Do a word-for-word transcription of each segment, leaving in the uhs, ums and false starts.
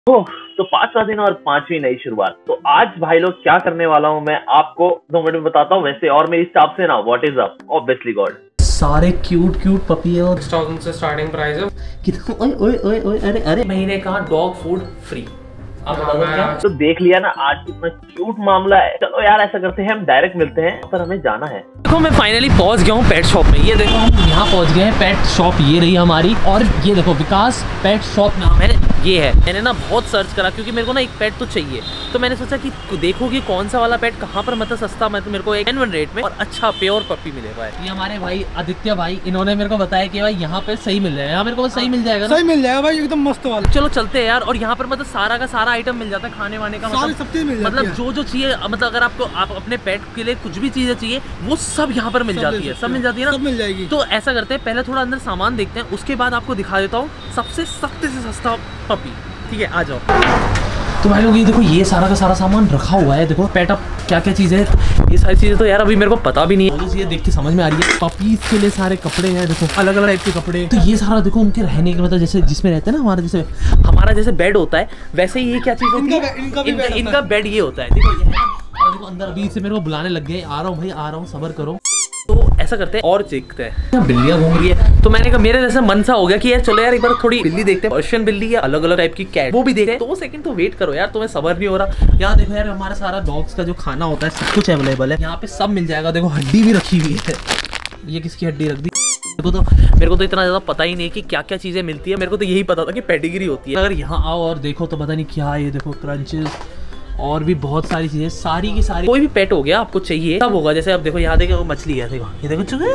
ओह, तो पांचवा दिन और पांचवी नई शुरुआत। तो आज भाई लोग क्या करने वाला हूँ मैं आपको दो मिनट में बताता हूँ। वैसे और मेरी स्टाफ से ना what is up, obviously god सारे क्यूट क्यूट पपी है और सिक्स थाउज़ेंड से स्टार्टिंग प्राइस है। कितना ओए ओए ओए ओए अरे अरे महीने का डॉग फूड फ्री। आप बता दो क्या? तो देख लिया ना आज कितना क्यूट मामला है। चलो यार ऐसा करते हैं हम डायरेक्ट मिलते हैं, पर हमें जाना है। देखो मैं फाइनली पहुंच गया हूँ पेट शॉप में। ये देखो हम यहाँ पहुंच गए हैं। पेट शॉप ये रही हमारी और ये देखो विकास पेट शॉप नाम है ये है। मैंने ना बहुत सर्च करा क्योंकि मेरे को ना एक पेट तो चाहिए, तो मैंने सोचा कि देखो कि कौन सा वाला पेट कहाँ पर मतलब सस्ता मतलब मेरे को एक वन रेट में और अच्छा प्योर पपी मिलेगा। ये हमारे भाई आदित्य भाई इन्होंने मेरे को बताया कि भाई यहाँ पे सही मिल जाएगा। यहाँ मेरे को सही मिल जाएगा ना? सही मिल जाएगा भाई, एकदम मस्त वाला। चलो चलते हैं यार। और यहाँ पर मतलब सारा का सारा आइटम मिल जाता है, खाने वाने का सारी सब्जी मिल जाती मतलब है। जो जो चाहिए, मतलब अगर आपको आप अपने पेट के लिए कुछ भी चीजें चाहिए वो सब यहाँ पर मिल जाती है। सब मिल जाती है ना? सब मिल जाएगी। तो ऐसा करते हैं पहले थोड़ा अंदर सामान देखते हैं, उसके बाद आपको दिखा देता हूँ सबसे सस्ते से सस्ता पपी। ठीक है आ जाओ। तो भाई लोग ये देखो ये सारा का सारा सामान रखा हुआ है। देखो पेट अप क्या क्या चीज़ें है, ये सारी चीज़ें तो यार अभी मेरे को पता भी नहीं है। तो ये देख के समझ में आ रही है। पपीज के लिए सारे कपड़े हैं, देखो अलग अलग टाइप के कपड़े। तो ये सारा देखो उनके रहने के मतलब जैसे जिसमें रहते हैं ना हमारे जैसे हमारा जैसे बेड होता है वैसे ही ये क्या चीज़ होती है, इनका भी बेड इनका बेड ये होता है। देखो ये है। और देखो अंदर अभी से मेरे को बुलाने लग गए, आ रहा हूँ भाई आ रहा हूँ, सब्र करो। तो ऐसा करते हैं और देखते हैं। बिल्लियाँ घूम रही है तो मैंने कहा मेरे जैसे मन सा हो गया कि यार चलो यार एक बार थोड़ी बिल्ली देखते हैं। पर्शियन बिल्ली या अलग अलग टाइप की कैट वो भी देखते हैं। दो सेकंड तो वेट करो यार, तुम्हें सब्र नहीं हो रहा। यहाँ देखो यार हमारा सारा डॉग्स का जो खाना होता है सब कुछ अवेलेबल है यहाँ पे, सब मिल जाएगा। देखो हड्डी भी रखी हुई है। ये किसकी हड्डी रख दी? देखो तो मेरे को तो इतना ज़्यादा पता ही नहीं कि क्या क्या चीज़ें मिलती है। मेरे को तो यही पता था कि पेडिग्री होती है। अगर यहाँ आओ और देखो तो पता नहीं क्या है। ये देखो क्रंचेस और भी बहुत सारी चीजें, सारी की सारी। कोई भी पेट हो गया आपको चाहिए तब होगा। जैसे अब देखो यहाँ देखो मछली है, देखो ये देखो चुप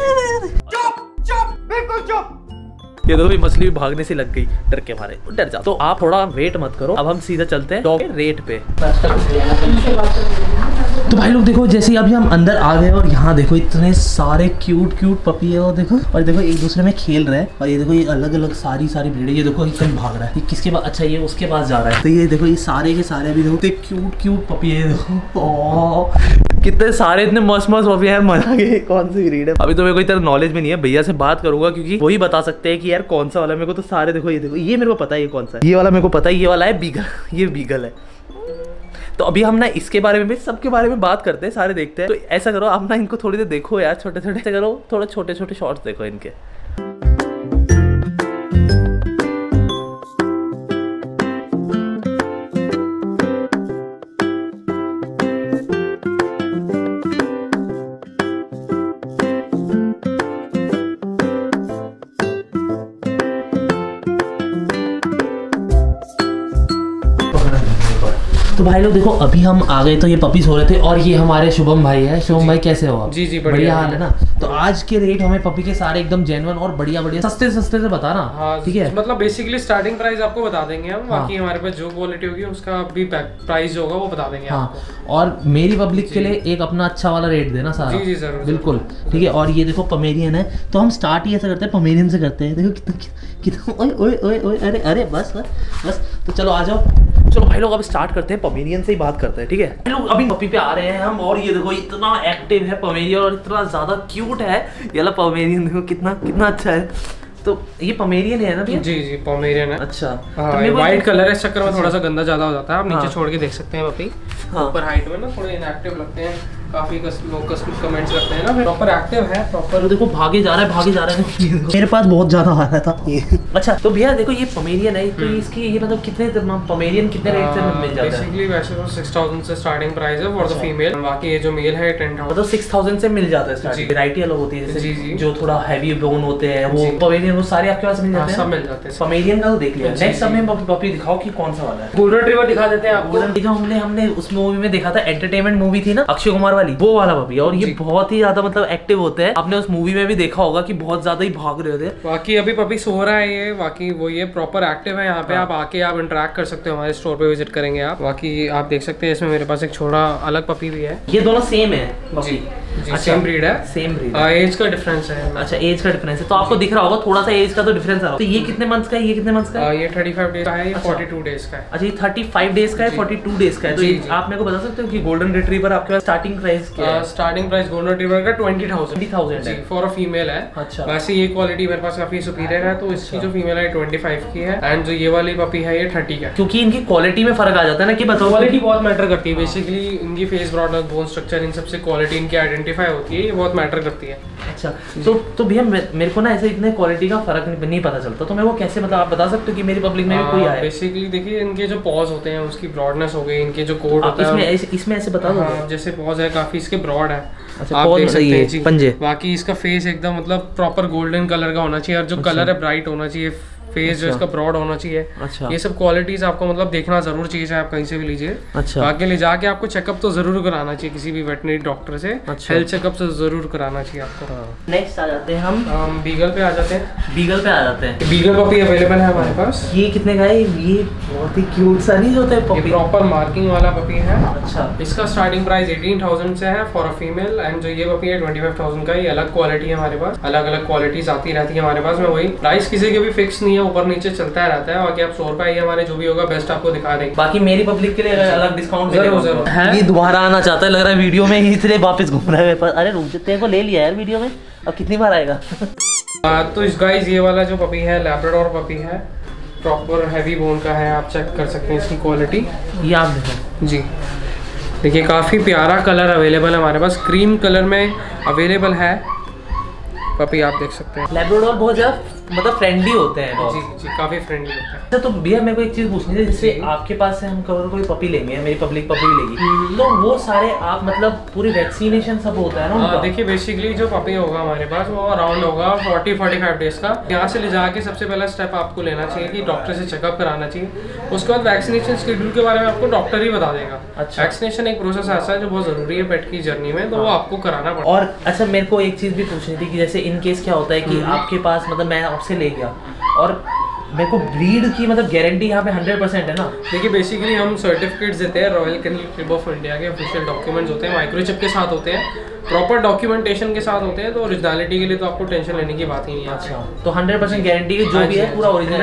चुप बिल्कुल चुप। ये देखो ये मछली भी भागने से लग गई डर के मारे, डर जा। तो आप थोड़ा वेट मत करो, अब हम सीधा चलते हैं डॉग रेट पे। तो भाई लोग देखो जैसे अभी हम अंदर आ गए और यहाँ देखो इतने सारे क्यूट क्यूट पपी है और देखो और देखो एक दूसरे में खेल रहे हैं। और ये देखो ये अलग अलग सारी सारी ब्रीड है। ये देखो कहीं भाग रहा है, ये किसके पास? अच्छा ये उसके पास जा रहा है। तो ये देखो ये सारे के सारे अभी देखो क्यूट क्यूट पपी है। देखो कितने सारे इतने मस्त मस्त पपी है। मजा के कौन सी ब्रीड है अभी तो मेरे को इतना नॉलेज में नहीं है। भैया से बात करूंगा क्योंकि वही बता सकते हैं कि यार कौन सा वाला। मेरे को तो सारे देखो ये देखो ये मेरे को पता है ये कौन सा है। ये वाला मेरे को पता है, ये वाला है बीगल, ये बीगल है। तो अभी हम ना इसके बारे में भी सबके बारे में बात करते हैं, सारे देखते हैं। तो ऐसा करो आप ना इनको थोड़ी देर देखो यार, छोटे छोटे ऐसा करो, थोड़े छोटे छोटे शॉर्ट्स देखो इनके। तो भाई लोग देखो अभी हम आ गए, तो ये पपीज हो रहे थे और ये हमारे शुभम भाई है। शुभम भाई कैसे हो आप? जी जी बढ़िया हाल है ना? तो आज के रेट हमें पपी के सारे एकदम जेन्युइन और बढ़िया बढ़िया सस्ते सस्ते से बताना। हाँ, ठीक है मतलब बेसिकली स्टार्टिंग प्राइस आपको बता देंगे हम। हाँ। बाकी हमारे पास जो क्वालिटी होगी उसका भी प्राइस जो होगा वो बता देंगे हाँ आपको। और मेरी पब्लिक के लिए एक अपना अच्छा वाला रेट देना सारा। जी जी जरूर बिल्कुल ठीक है। और ये देखो पमेरियन है, तो हम स्टार्ट ही ऐसा करते हैं पमेरियन से करते हैं। देखो कितना कितना ओए ओए ओए ओए अरे अरे बस बस बस। तो चलो आ जाओ। चलो भाई लोग अब स्टार्ट करते हैं, पमेरियन से ही बात करते हैं। ठीक है भाई लोग अभी पपी पे आ रहे हैं हम। और ये देखो इतना एक्टिव है पमेरियन और इतना ज्यादा क्यूट है ये वाला पमेरियन। देखो कितना कितना अच्छा है। तो ये पमेरियन है ना भैया? जी जी पोमेरियन है। अच्छा हाँ, व्हाइट कलर है, इस चक्कर में थोड़ा सा गंदा ज्यादा हो जाता है। आप नीचे हाँ। छोड़ के देख सकते हैं पपी। हाँ। ऊपर हाइट में ना थोड़े इनएक्टिव लगते हैं, काफी लोग कमेंट्स करते हैं ना। प्रॉपर एक्टिव है प्रॉपर। तो देखो भागे जा रहा है भागे जा रहा है। मेरे पास बहुत ज्यादा आ रहा था ये। अच्छा तो भैया देखो ये पमेरियन है, तो इसकी ये मतलब कितने पमेरियन कितने रेट से मिल जाता है? बेसिकली वैसे तो सिक्स थाउज़ेंड से स्टार्टिंग प्राइस है फॉर द फीमेल। बाकी ये जो मेल है टेन थाउज़ेंड मतलब सिक्स थाउज़ेंड से मिल जाता है स्टार्टिंग। वैरायटी अलग होती है जैसे जो थोड़ा हैवी बोन होते हैं वो पमेरियन वो सारे आपके पास मिल जाते हैं। सब मिल जाते हैं। पमेरियन का तो देख लिया। नेक्स्ट हमें पपी दिखाओ कि कौन सा वाला है। गोल्डन रिट्रीवर दिखा देते हैं आपको। जो हमने हमने उस मूवी में देखा था, एंटरटेनमेंट मूवी थी ना अक्षय कुमार वाली, वो वाला पपी। और ये बहुत ही ज्यादा मतलब एक्टिव होते हैं। आपने उस मूवी में भी देखा होगा कि बहुत ज्यादा ही भाग रहे होते हैं। बाकी अभी पपी सो रहा है ये, बाकी वो ये प्रॉपर एक्टिव है यहाँ पे। आप आके आप इंटरेक्ट कर सकते हो, हमारे स्टोर पे विजिट करेंगे आप। बाकी आप देख सकते हैं इसमें मेरे पास एक छोटा अलग पपी भी है। ये दोनों सेम है जी जी सेम ब्रीड है। सेम ब्रीड एज का डिफरेंस है। अच्छा एज का डिफरेंस है, तो आपको दिख रहा होगा थोड़ा सा एज का तो डिफरेंस आ रहा है। तो ये कितने मंथ्स का है, ये कितने मंथ्स का है? ये थर्टी फाइव डेज का है, ये फोर्टी टू डेज का है। अच्छा ये थर्टी फाइव डेज का है, फोर्टी टू डेज का है। तो आप मेरे को बता सकते हो कि गोल्डन रिट्रीवर आपके पास स्टार्टिंग प्राइस क्या है? स्टार्टिंग प्राइस गोल्डन रिट्रीवर का ट्वेंटी थाउजेंड ट्वेंटी थाउजेंड जी फॉर अ फीमेल है। अच्छा। वैसे ये क्वालिटी मेरे पास काफी सुपीरियर है, तो इसकी जो फीमेल है ट्वेंटी फाइव की है, एंड जो ये वाली पपी है ये थर्टी का। क्योंकि इनकी क्वालिटी में फर्क आ जाता है ना, कि बताओ क्वालिटी बहुत मैटर करती है। बेसिकली इनकी फेस ब्रॉडनेस, बोन स्ट्रक्चर, इन सबसे क्वालिटी इनकी आइडेंटिफाई होती है, ये बहुत मैटर करती है। अच्छा, तो तो भैया मेरे को ना ऐसे इतने क्वालिटी का फर्क नहीं, नहीं पता चलता, तो मैं वो कैसे मतलब आप बता सकते हो कि मेरी पब्लिक में भी कोई आए? बेसिकली देखिए इनके जो पॉज होते हैं उसकी ब्रॉडनेस हो गई, इनके जो कोट होता है इसमें ऐसे इसमें ऐसे बता दो। हाँ, जैसे पॉज है काफी इसके ब्रॉड है। अच्छा, आप देख सकते हैं जी पंजे। बाकी इसका फेस एकदम मतलब प्रॉपर गोल्डन कलर का होना चाहिए, और जो कलर है ब्राइट होना चाहिए, फेस जो इसका ब्रॉड होना चाहिए। अच्छा। ये सब क्वालिटीज आपको मतलब देखना जरूर चाहिए, चाहे आप कहीं से भी लीजिए। अच्छा। आगे ले जाके आपको चेकअप तो जरूर कराना चाहिए किसी भी वेटनरी डॉक्टर से। अच्छा। हेल्थ चेकअप तो जरूर कराना चाहिए आपको। नेक्स्ट आ जाते हैं हम हम बीगल पे आ जाते हैं। बीगल पे आ जाते हैं। बीगल पपी अवेलेबल है हमारे पास। ये कितने का है? ये बहुत ही क्यूट सा नहीं होता है पपी, प्रॉपर मार्किंग वाला पपी है। अच्छा। इसका स्टार्टिंग प्राइस एटीन थाउजेंड से है फॉर अ फीमेल, एंड जो ये पपी है ट्वेंटी फाइव थाउजेंड का। ये अलग क्वालिटी है हमारे पास, अलग अलग क्वालिटीज आती रहती है हमारे पास में। वही प्राइस किसी के भी फिक्स नहीं है, ऊपर नीचे चलता रहता है। बाकी आप सौ रुपए आइए, हमारे जो भी होगा बेस्ट आपको दिखा देंगे। बाकी मेरी पब्लिक के लिए अलग डिस्काउंट जरूर जरूर है। ये दोबारा आना चाहता है लग रहा है वीडियो में, इसलिए वापस घूम रहा है मेरे पास। अरे रुक जा, तेरे को ले लिया यार वीडियो में, अब कितनी बार आएगा? आ, तो इस गाइस ये वाला जो पपी है लैब्राडोर पपी है, प्रॉपर हैवी बोन का है। आप चेक कर सकते हैं इसकी क्वालिटी। ये आप देखो जी, देखिए काफ़ी प्यारा कलर अवेलेबल है हमारे पास, क्रीम कलर में अवेलेबल है पपी, आप देख सकते हैं। लैब्राडोर बहुत ज़्यादा मतलब फ्रेंडली होते हैं। जी जी काफ़ी फ्रेंडली होता है। अच्छा, तो भैया मेरे को एक चीज़ पूछनी थी, जैसे आपके पास से हम कवर कोई पपी लेंगे, मेरी पब्लिक पपी लेगी, तो वो सारे आप मतलब पूरी वैक्सीनेशन सब होता है ना उनका? देखिए बेसिकली जो पपी होगा हमारे पास वो अराउंड होगा फोर्टी फोर्टी फाइव डेज का। यहाँ से ले जाके सबसे पहला स्टेप आपको लेना चाहिए कि डॉक्टर से चेकअप कराना चाहिए। उसके बाद वैक्सीनेशन शेड्यूल के बारे में आपको डॉक्टर ही बता देगा। अच्छा। वैक्सीनेशन एक प्रोसेस ऐसा है जो बहुत जरूरी है पेट की जर्नी में, तो वो आपको कराना पड़ेगा। और अच्छा, मेरे को एक चीज़ भी पूछनी थी कि जैसे इन केस क्या होता है कि आपके पास मतलब मैं आपसे ले गया और मेरे को ब्रीड की मतलब गारंटी यहाँ पे हंड्रेड परसेंट है ना? देखिए बेसिकली हम सर्टिफिकेट्स देते हैं, Royal Kennel Club of India के ऑफिशियल डॉक्यूमेंट्स होते हैं, माइक्रोचिप के साथ होते हैं, प्रॉपर डॉक्यूमेंटेशन के साथ होते हैं, तो ओरिजिनलिटी के लिए तो आपको टेंशन लेने की बात ही नहीं है। अच्छा, तो हंड्रेड परसेंट गारंटी जो भी है पूरा ओरिजिनल?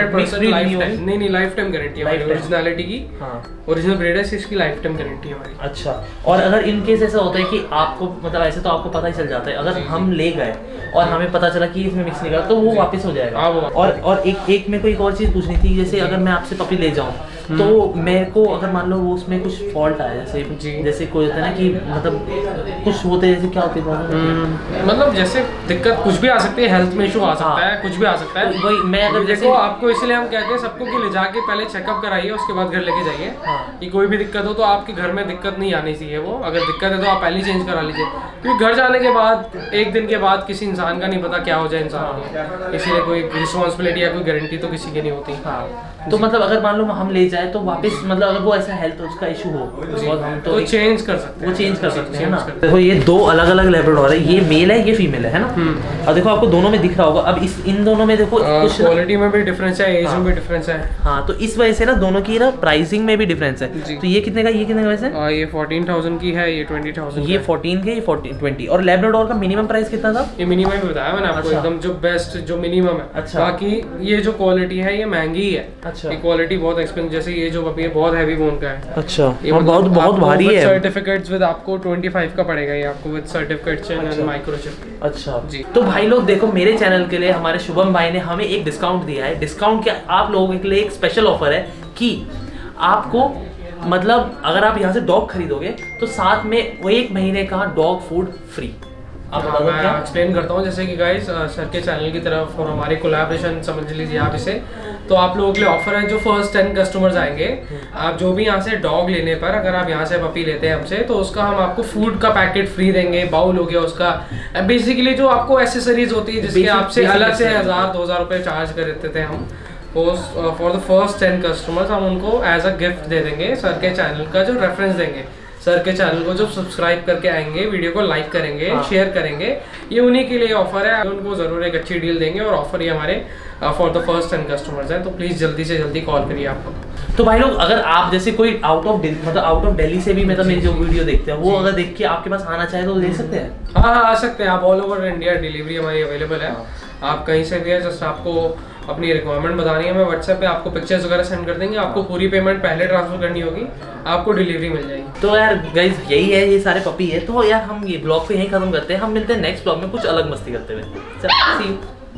नहीं नहीं, लाइफ टाइम गारंटी है हमारी ओरिजिनलिटी की। हाँ, ओरिजिनल ब्रीड है, इसकी लाइफ टाइम गारंटी है हमारी। अच्छा, और अगर इन केस ऐसा होता है कि आपको मतलब ऐसे तो आपको पता ही चल जाता है, अगर हम ले गए और हमें पता चला कि इसमें मिक्स निकला तो वो वापस हो जाएगा? और और एक एक मेरे को एक और चीज़ पूछनी थी, जैसे अगर मैं आपसे पपी ले जाऊँ तो मेरे को अगर मान लो वो उसमें कुछ फॉल्ट आया, जैसे जैसे कोई होता है ना कि मतलब कुछ होते हैं, जैसे क्या होती है मतलब जैसे दिक्कत कुछ भी आ सकती है, हेल्थ में इशू आ सकता है, कुछ भी आ सकता है। वही मैं अगर देखो आपको इसलिए हम कहते हैं सबको कि ले जाके पहले चेकअप कराइए, उसके बाद घर लेके जाइए। कि कोई भी दिक्कत हो तो आपके घर में दिक्कत नहीं आनी चाहिए। वो अगर दिक्कत है तो आप पहले चेंज करा लीजिए, क्योंकि घर जाने के बाद एक दिन के बाद किसी इंसान का नहीं पता क्या हो जाए इंसान को, इसलिए कोई रिस्पॉन्सिबिलिटी या कोई गारंटी तो किसी की नहीं होती। हाँ, तो मतलब अगर मान लो हम ले जाए तो वापस मतलब अगर वो ऐसा हेल्थ उसका इशू हो और हम तो, तो चेंज कर सकते हैं, वो चेंज कर सकते हैं ना। देखो ये दो अलग अलग लैब्राडोर है, ये मेल है ये फीमेल है ना, और देखो आपको दोनों में दिख रहा होगा। अब इस इन दोनों में देखो कुछ क्वालिटी में भी डिफरेंस है, एज में भी डिफरेंस है। हाँ, तो इस वजह से ना दोनों की ना प्राइसिंग में भी डिफरेंस है। तो ये कितने का, ये कितने का वैसे? ये फोर्टीन थाउजेंड की है, ये ट्वेंटी थाउजेंड ये फोर्टीन के, ये फोर्टीन ट्वेंटी। और लैब्राडोर का मिनिमम प्राइस कितना था? ये मिनिमम ही बताया मैंने आपको, एकदम जो बेस्ट जो मिनिमम है। अच्छा। बाकी ये जो क्वालिटी है ये महंगी है। अच्छा, ये क्वालिटी बहुत एक्सपेंसिव, जैसे ये जो पपी है बहुत हैवी बोन का है। अच्छा, ये बहुत बहुत भारी है। सर्टिफिकेट्स विद आपको ट्वेंटी फाइव का पड़ेगा ये आपको, विद सर्टिफिकेट्स एंड माइक्रोचिप। अच्छा जी। तो भाई लोग देखो, मेरे चैनल के लिए हमारे शुभम भाई ने हमें एक डिस्काउंट दिया है। डिस्काउंट क्या, आप लोगों के लिए एक स्पेशल ऑफर है कि आपको मतलब अगर आप यहाँ से डॉग खरीदोगे तो साथ में वो एक महीने का डॉग फूड फ्री। आप हाँ, मैं एक्सप्लेन करता हूँ। जैसे कि गाइस सर के चैनल की तरफ और हमारी कोलैबोरेशन समझ लीजिए आप इसे, तो आप लोगों के लिए ऑफर है, जो फर्स्ट टेन कस्टमर्स आएंगे, आप जो भी यहाँ से डॉग लेने पर अगर आप यहाँ से पपी लेते हैं हमसे, तो उसका हम आपको फूड का पैकेट फ्री देंगे, बाउल हो गया उसका, बेसिकली जो आपको एसेसरीज होती है जिसके आपसे अलग से हज़ार दो हज़ार रुपये चार्ज कर देते थे हम, for the first ten customers हम उनको एज अ गिफ्ट दे देंगे। सर के चैनल का जो रेफरेंस देंगे, सर के चैनल को जब सब्सक्राइब करके आएंगे, वीडियो को लाइक करेंगे, हाँ। शेयर करेंगे, ये उन्हीं के लिए ऑफर है, उनको जरूर एक अच्छी डील देंगे। और ऑफर ये हमारे for the first ten customers है, तो प्लीज जल्दी से जल्दी कॉल करिए आपको। तो भाई लोग, अगर आप जैसे कोई आउट ऑफ मतलब आउट ऑफ दिल्ली से भी मतलब मेरी जो वीडियो देखते हैं वो अगर देख के आपके पास आना चाहे तो दे सकते हैं? हाँ हाँ, आ सकते हैं आप। ऑल ओवर इंडिया डिलीवरी हमारी अवेलेबल है, आप कहीं से भी है, जस्ट आपको अपनी रिक्वायरमेंट बतानी है, मैं व्हाट्सएप पे आपको पिक्चर्स वगैरह सेंड कर देंगे। आपको पूरी पेमेंट पहले ट्रांसफर करनी होगी, आपको डिलीवरी मिल जाएगी। तो यार गाइस यही है, ये सारे पपी है। तो यार हम ये ब्लॉग को यहीं खत्म करते हैं, हम मिलते हैं नेक्स्ट ब्लॉग में कुछ अलग मस्ती करते हुए। चल सी यू।